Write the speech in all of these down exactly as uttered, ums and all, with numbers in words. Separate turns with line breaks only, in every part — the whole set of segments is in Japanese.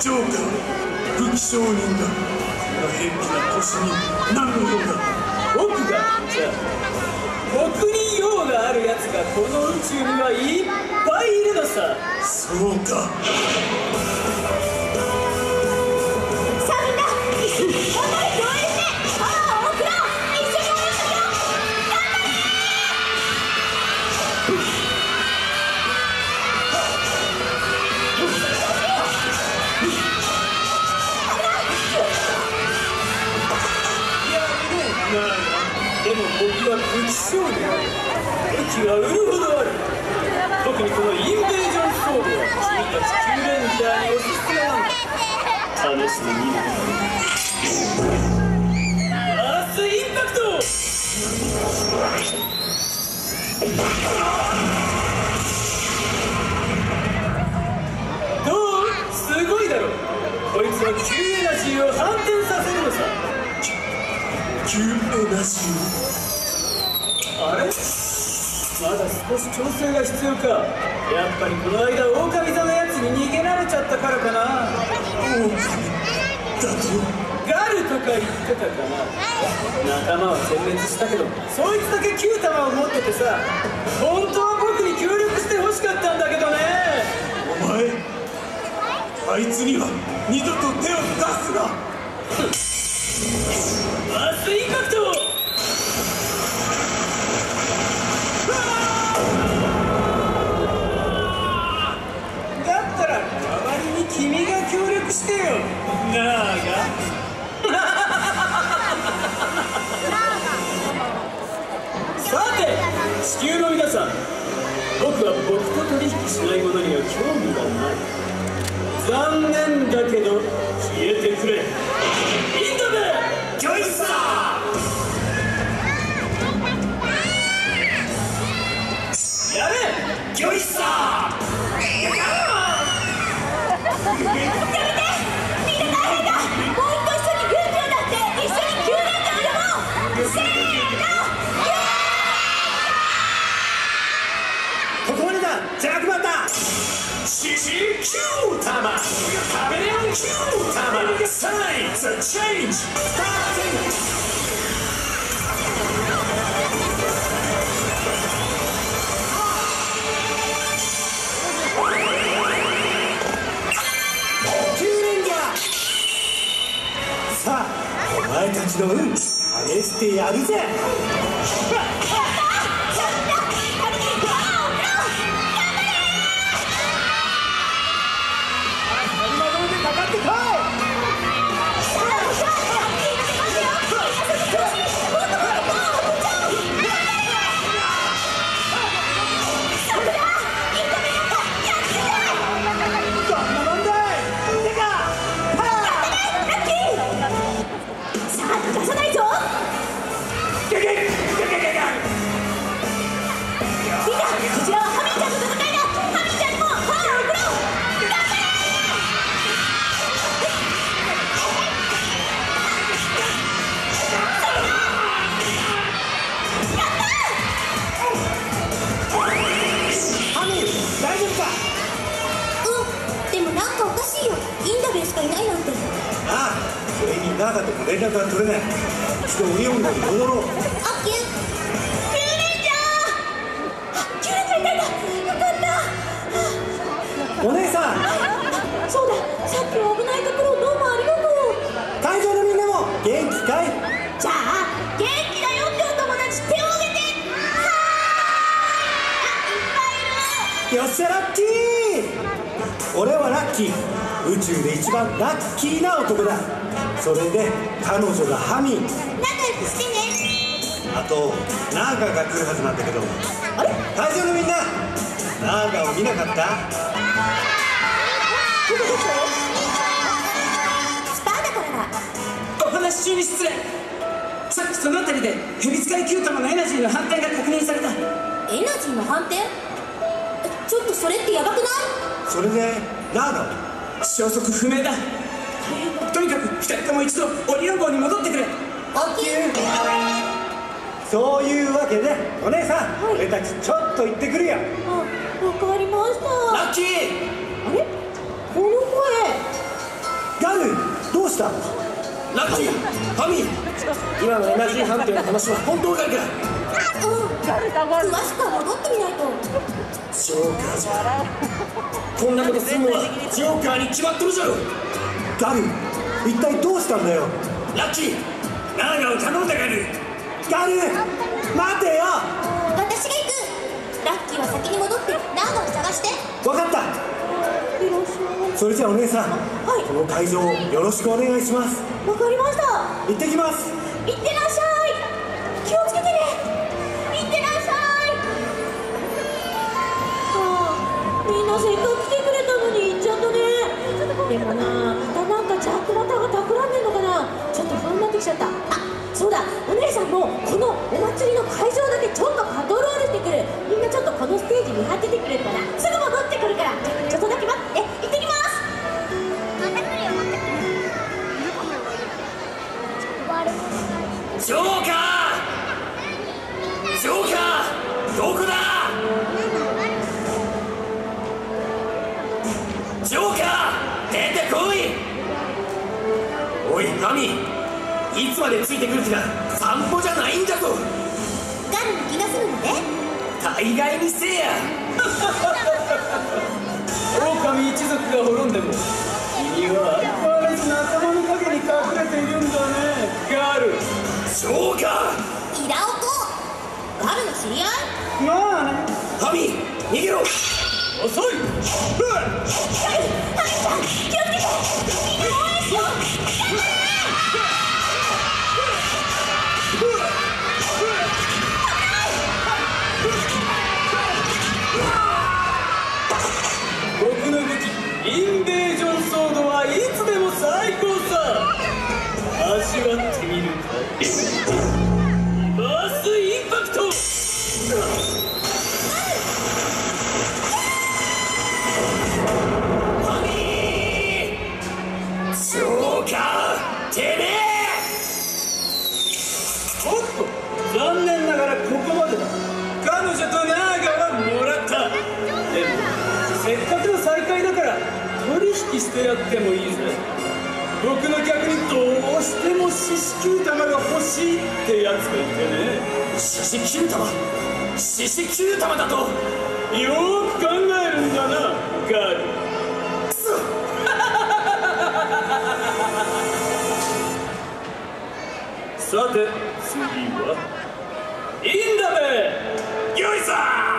ジョーカー、武器商人だ。この偏僻な星に何の用だ。
僕がじゃあ僕に用があるやつがこの宇宙にはいっぱいいるのさ。
そうか。
さあみんな一緒に頑張れ共演してパワーを送ろう。一緒に応援しよう。頑張れ。
でも僕は武器商人。武器は売るほどある。特にこのインベージョンソードは君たちキューレンジャーにおすすめなんだ。試してみる。アースインパクト。どう？すごいだろ。こいつはキューエナジーを反転させるのさ。
キューエナジー。
あれ？まだ少し調整が必要か。やっぱりこの間狼座のやつに逃げられちゃったからかな。
狼だと？
ガルとか言ってたかな。仲間は全滅したけどそいつだけキュー玉を持っててさ、本当は僕に協力してほしかったんだけどね。
お前、あいつには二度と手を出すな。
アースインパクト。だったら代わりに君が協力してよ、ナーガ。さて地球の皆さん、僕は僕と取引しないものには興味がない。残念だけど消えてくれ。インドでジョイサー。やれジョイサー。
やめて、みんな大変だ。もう一度一緒に軍長だって一緒にキューレンジャーを呼ぼう。せーの、
ここまでだ。じゃなくなったシシキュータマ、カメレオンキュータマ、サイズチェンジスターティング。さあ、お前たちの運試してやるぜ。ナーガとも連絡が取れない。一度オリオン号に戻ろう。
オッケー。キューレンジャー。キューレンジャーいたんだ。よかった。
お姉さん。
そうだ、さっきは危ないところどうもありがとう。
会場のみんなも元気かい？
じゃあ元気だよってお友達手を挙げて。はーい。あ、いっぱいいる。
よっしゃラッキー。俺はラッキー。宇宙で一番ラッキーな男だ。それで彼女がハミー。
仲良くしてね。
あとナーガが来るはずなんだけど。
あれ？
会場のみんな、ナーガを見なかった？
どこどこ？スパーだからだ。
お話中に失礼。さっきその辺りでヘビ使いキュー玉のエナジーの反転が確認された。
エナジーの反転？ちょっとそれってヤバくない？
それでナーガは
消息不明だ。とにかくふたりとも一度オリオン号に戻ってくれ。
オッケー。
そういうわけでお姉さん、はい、俺たちちょっと行ってくるよ。
あ、わかりました。
ラッキー。
あれ？この声
どうした？
ラッキー、ファミー、今のエナジー判定の話は本当かいか？
うん、詳しくは戻ってみないと。
ジョーカーじゃ。こんなことするのはジョーカーに決まっとるじゃろ。
ガル、一体どうしたんだよ？
ラッキー、ナーガを頼んだガル。
ガル、待てよ。
私が行く。ラッキーは先に戻ってナーガを探して。
分かった。それじゃあお姉さん、はい、この会場をよろしくお願いします。
わかりました。
行ってきます。
いってらっしゃい。気をつけてね。いってらっしゃい。はあ、みんなせっかく来てくれたのに行っちゃったね。でもな、またなんかジャックマタが企んでんのかな。ちょっと不安になってきちゃった。あ、そうだ、お姉さんもこのお祭りの会場だけちょっとパトロールしてくる。みんなちょっとこのステージ見張っててくれるかな。すぐ戻ってくるから、ちょっとだけ待って。行ってきます。
ジョーカー、ジョーカー、どこだ？ジョーカー、出てこい。おいファミー、いつまでついてくる気だ。散歩じゃないんだぞ。
ガルに気がするのね。
大概にせえや。
狼一族が滅んでも君は相変わらず仲間の陰に隠れているんだね、ガル。
ジョーカー、
イラオコ、ガルの知り合い？
まあね。
ファミー、逃げろ。
遅い。
ガル、ハミちゃん、気をつけて。みんな応援しよう。
僕の武器、インベージョンソードはいつでも最高さ。味わってみるかい？リバースインパクト。
ファミー、ジョーカー、てめえ。
おっと、残念ながらここまでだ。彼女とナーガはもらった。でもせっかくの再会だから取引してやってもいいぜ。僕の客にどうしても獅子球玉が欲しいってやつがいてね。
獅子球玉、獅子球玉だと。
よーく考えるんだな、ガル。
くそ。
さて次はインダベ。
よいさ。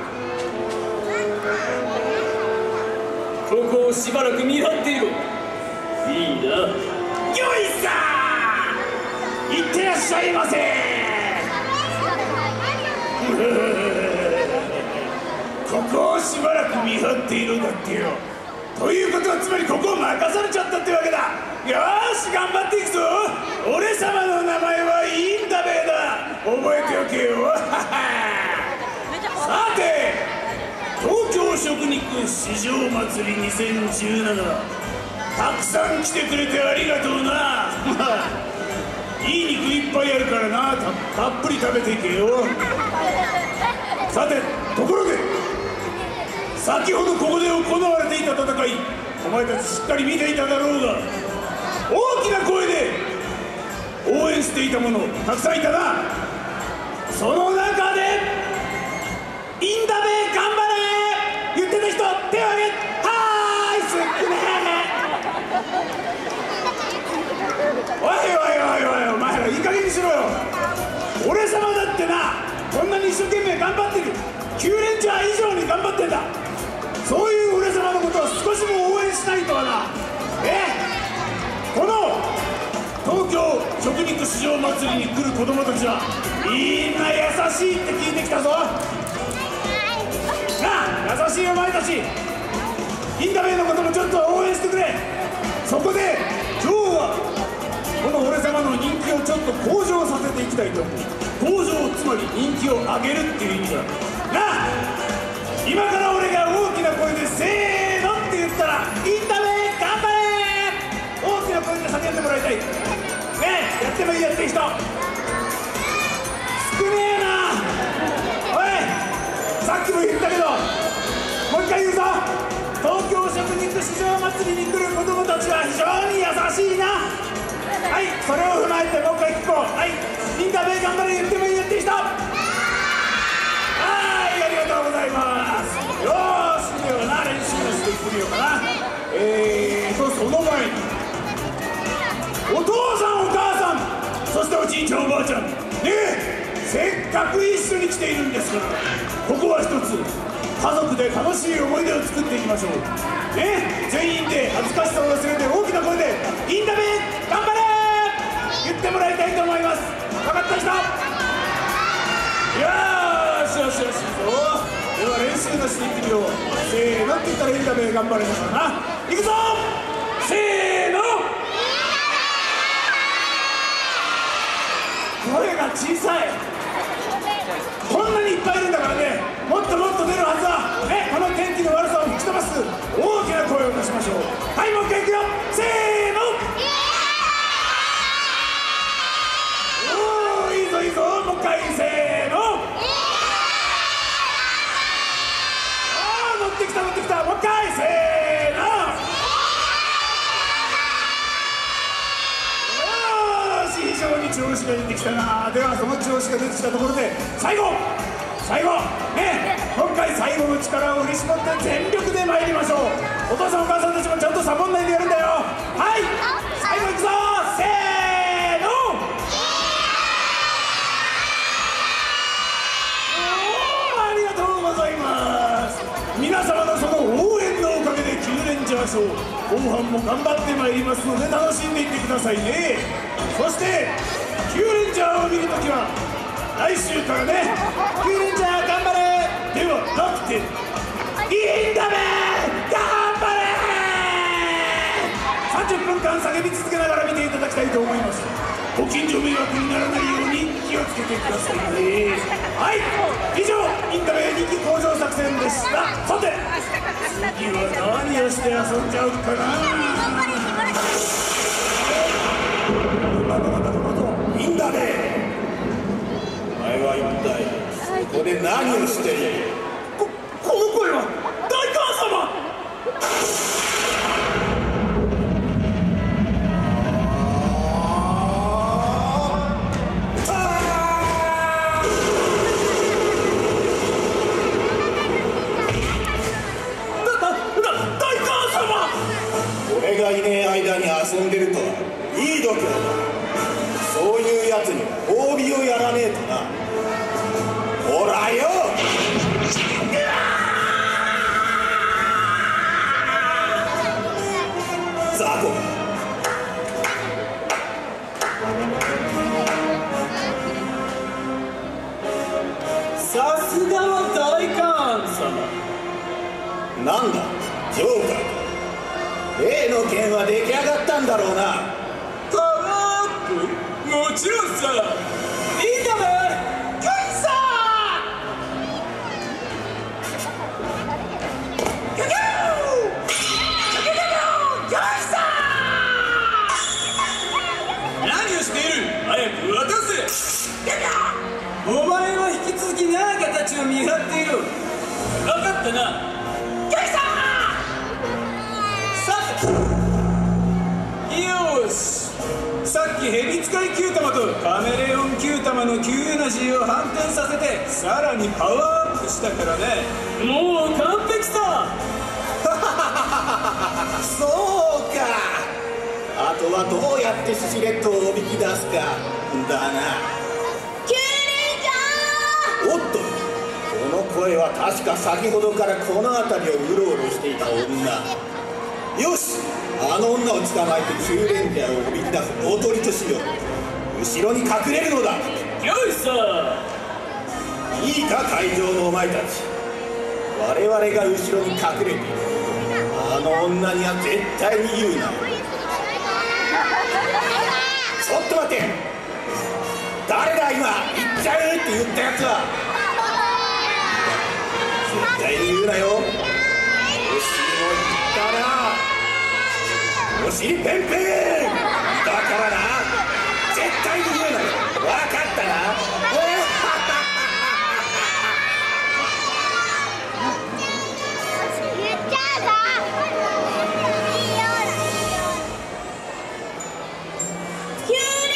ここをしばらく見張っていろ。いいな。
よいさ。いってらっしゃいませ。ここをしばらく見張っているんだってよ。ということはつまりここを任されちゃったってわけだ。よーし、頑張っていくぞ。俺様の名前はインダベーだ。覚えておけよ。さて、東京食肉市場祭りにせんじゅうなな、たくさん来てくれてありがとうな。いい肉いっぱいあるからな、た, たっぷり食べていけよ。さて、ところで先ほどここで行われていた戦い、お前たちしっかり見ていただろうが、大きな声で応援していた者たくさんいたな。その中でインダベー頑張れ言ってた人手を挙げ。はーい、すっくねー。おいおいおいおい、お前らいい加減にしろよ。俺様だってな、こんなに一生懸命頑張ってる。きゅうレンジャー以上に頑張ってんだ。そういう俺様のことを少しも応援しないとはな。えこの東京食肉市場祭りに来る子供たちはみんな優しいって聞いてきたぞ。なあ、優しいお前たち、インダベーのこともちょっと応援してくれ。そこで今日はこの俺様の人気をちょっと向上させていきたいと思う。向上、つまり人気を上げるっていう意味だなあ。今から俺が大きな声でせーのって言ったらインダベー頑張れ大きな声で叫んでもらいたいね。えやってもいいやってる人少ねえな。おい、さっきも言ったけどもう一回言うぞ。東京食肉市場祭りに来る子供たちは非常に優しいな。 それを踏まえてもう一回聞こう。はい、インタベイ頑張れ、言ってもいいよって人。はい、ありがとうございます。よーし、ではな、練習をしていってみようかな。えーとその前にお父さんお母さん、そしておじいちゃんおばあちゃんねえ、せっかく一緒に来ているんですから、ここは一つ家族で楽しい思い出を作っていきましょうね。全員で恥ずかしさを忘れて大きな声で「インタビ頑張れ!」言ってもらいたいと思います。分かった人？よーしよしよし、いいぞ。では練習のしていってみよう。せーのって言ったらインタビュー頑張れるからな。いくぞ、せーの。声が小さい。こんなにいっぱいいるんだからね、もっともっと出るはずだね。この天気の悪さを吹き飛ばす大きな声を出しましょう。はい、もう一回いくよ、せーの。おー、いいぞいいぞ、もう一回、せーの。あー、乗ってきた乗ってきた、もう一回、せーの。よーし、非常に調子が出てきたな。ではその調子が出てきたところで最後最後ね、今回最後の力を振り絞って全力で参りましょう。お父さんお母さんたちもちゃんとサボんないでやるんだよ。はい、最後いくぞ、せーの。おー、ありがとうございます。皆様のその応援のおかげでキューレンジャーショー後半も頑張ってまいりますので楽しんでいってくださいね。そしてキューレンジャーを見るときは来週からね、キューレンジャー頑張れではなくて、インタベ頑張れさんじゅっぷんかん叫び続けながら見ていただきたいと思います。ご近所迷惑にならないように気をつけてくださいね。はい、以上インタベ人気向上作戦でした。さて次は何をして遊んじゃうかな。インタベお前は一体ここで何をしている？こ、この声は大官様！
俺がいねえ間に遊んでるとはいい度胸だ。そういうやつに褒美をやらねえとな。ほらよ。ザコ。
さすがは大官様。
なんだジョーカーか。例の件は出来上がったんだろうな。
パワーアップ、もちろんさ。いいかね、キャイサーキャキャーキャキャキャキャキャイサー。何をしている、早く渡せ。キャキャー。お前は引き続きナーガたちを見張っている。分かったな、キャイサー。さてよーし、さっきヘビ使いキュー玉とカメレオンキュー玉のキューエナジーを反転させてさらにパワーアップしたからね。もう完璧さ。
そうか。あとはどうやってシシレットをおびき出すかだな。
キューレンジャー。
おっと、この声は確か先ほどからこの辺りをうろうろしていた女。よし、あの女を捕まえてキューレンジャーをおびき出すおとりとしよう。後ろに隠れるのだ。
よいさ。
いいか会場のお前たち、我々が後ろに隠れている。あの女には絶対に言うな。ちょっと待って、誰だ今行っちゃうって言ったやつは。絶対に言うなよ。お尻も言ったな。お尻ペンペンだからな。絶対に言うなよ。分かったな。
キューレ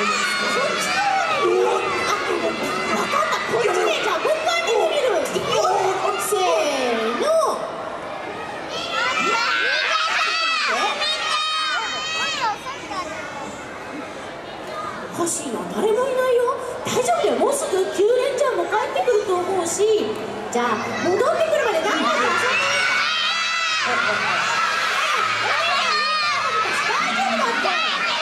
こっちね。じゃあもう一回見てみる。いくよ。せーの。欲しいの誰もいないよ。大丈夫だよ。もうすぐキュウレンちゃんも帰ってくると思うし、じゃあ戻ってくるまで何回か遊んでみるか。大丈夫だって。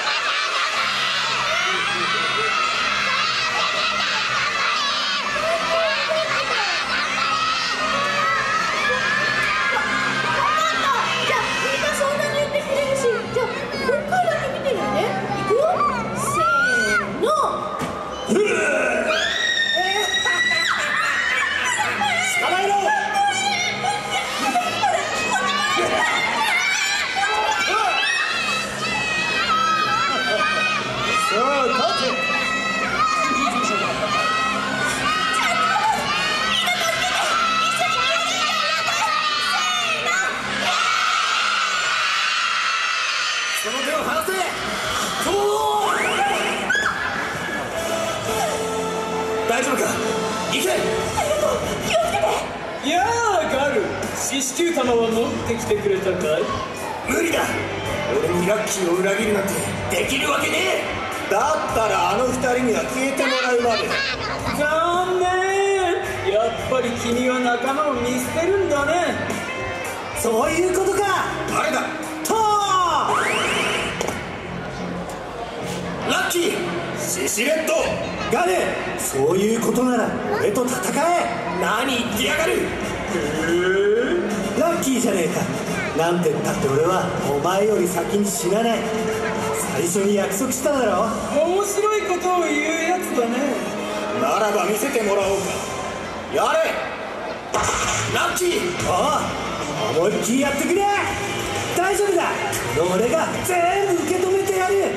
じゃあみんなそんなに言ってくれるし、じゃあもう一回だけ見てるね。いくよ。せーの。
捕まえろ。さあ立て。その手を離せ。大丈夫か。行け。
気をつけて。
いやーガル、四死球玉は持ってきてくれたかい？
無理だ。俺にラッキーを裏切るなんてできるわけねえ。
だったらあの二人には消えてもらうまで。
残念。やっぱり君は仲間を見捨てるんだね。
そういうことか。
誰だ。
と
ラッキー、シシレット。
ガレ、そういうことなら俺と戦え。
何言ってやがる。
ラッキーじゃねえか。なんて言ったって俺はお前より先に死なない。最初に約束しただろ。
面白いことを言うやつだね。
ならば見せてもらおうか。やれ。
ラッキー。
ああ、思いっきりやってくれ。大丈夫だ。この俺が全部受け止めてやる。おい。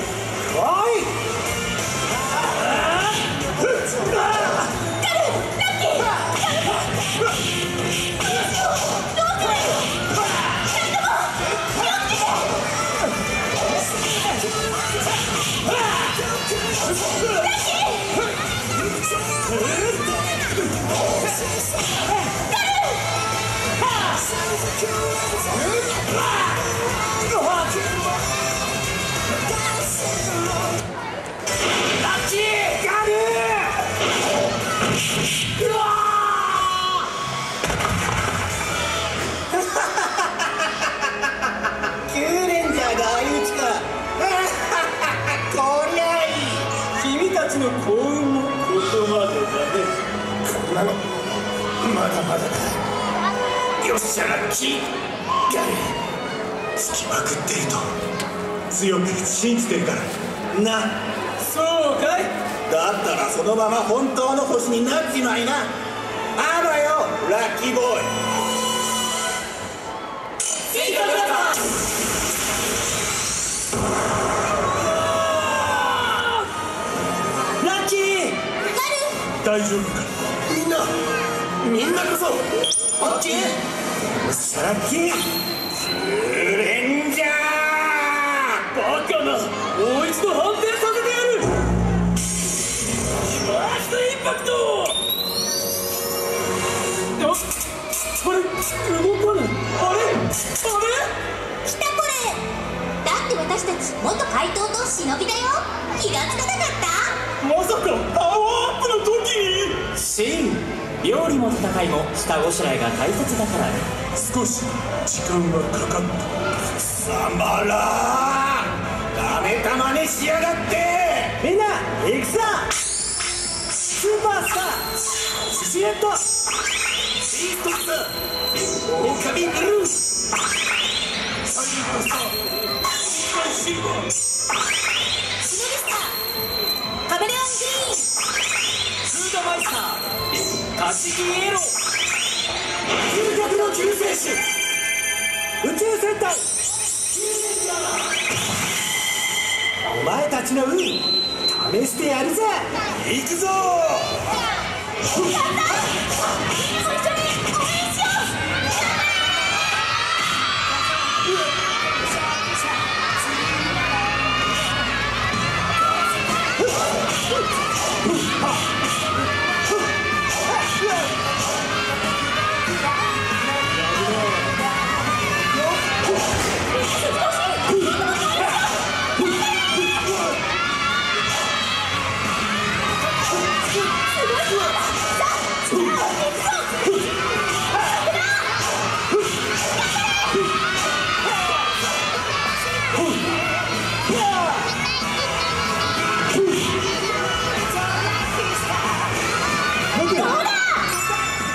キュウレンジャーが相打ちか。こりゃいい。
君たちの幸運のことまでだね。
こんなのまだまだだ。よっしゃラッキー。ガレ、つきまくってると強く信じてるからな。
そうかい。
だったらそのまま本当の星になっちまいな。あばよラッキーボーイ。
ラッキー。
大丈夫か。みんなみんなこそオッケー。
よっしゃラッキー。
キュウレンジャー。
バカな。もう一度反転させてやる。ファーストインパクト。あ、あれ動かない。あれあれ
来たこれ。だって私たち元怪盗と忍びだよ。気がつかなかった？
まさかパワーアップの時に。
シーン、料理も戦いも下ごしらえが大切だからね。
少し時間はかかった。
貴様らダメたまにしやがって。
みんな行くぞ。スーパースターシシレット。
ビーストスターオオカミブルース。サイレントスターシルバー。
シノビスターカメレオングリーン。
フードマイスターカシキエロ。
究極の救世主宇宙戦隊。お前たちの運試してやるぜ。
行くぞ。
みんなも一緒に応援しよう。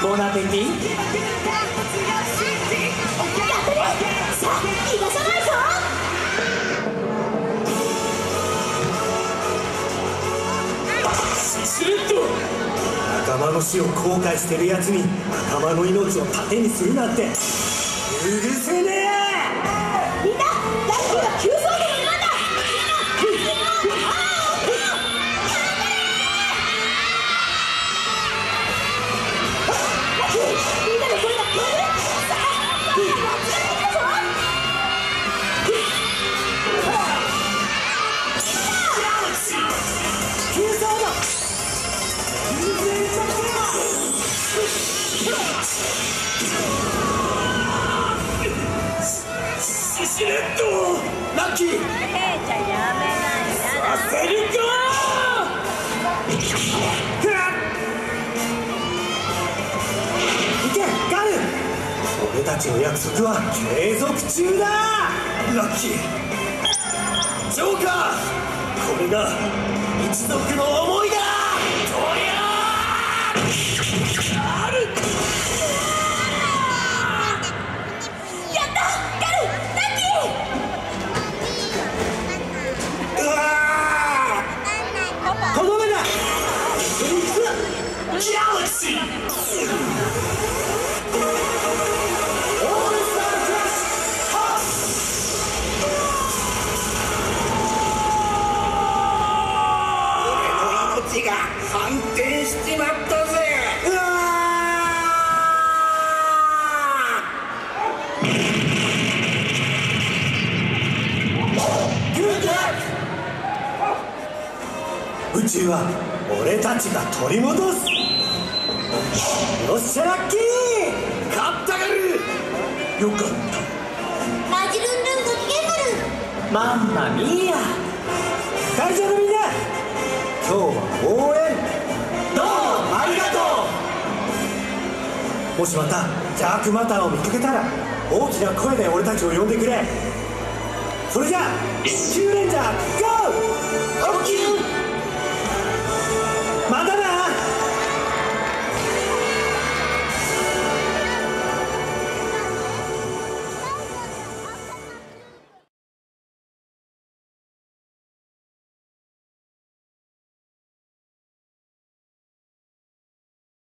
ボナペティ。
やったね。さあ逃がさないぞ。
シレット。
仲間の死を後悔してるやつに仲間の命を盾にするなんて許せねえ。
みんなラッキーが急走でなんだ。みんなの声が聞こえる。さあラッキーが近づいてきたぞ。急走だ。
シレット。ラッキー。
ケイちゃんやめないやだ。
焦るか。
行けガル。俺たちの約束は継続中だ。
ラッキー。ジョーカー。これが一族の思いだ。とりゃある。
やったガルラッキー。
うわーとどめだ。
ギャラクシー。
が反転しちまったぜ。
うわー宇宙は俺たちが取り戻す。よっしゃラッキー。
勝ったがる。よかった。
マジルンルンご機嫌丸。
マンマミーヤ。
会場のみんな今日は応援どうもありがとう。もしまたジャークマターを見かけたら大きな声で俺たちを呼んでくれ。それじゃあキューレンジャーゴー。
オッキュー。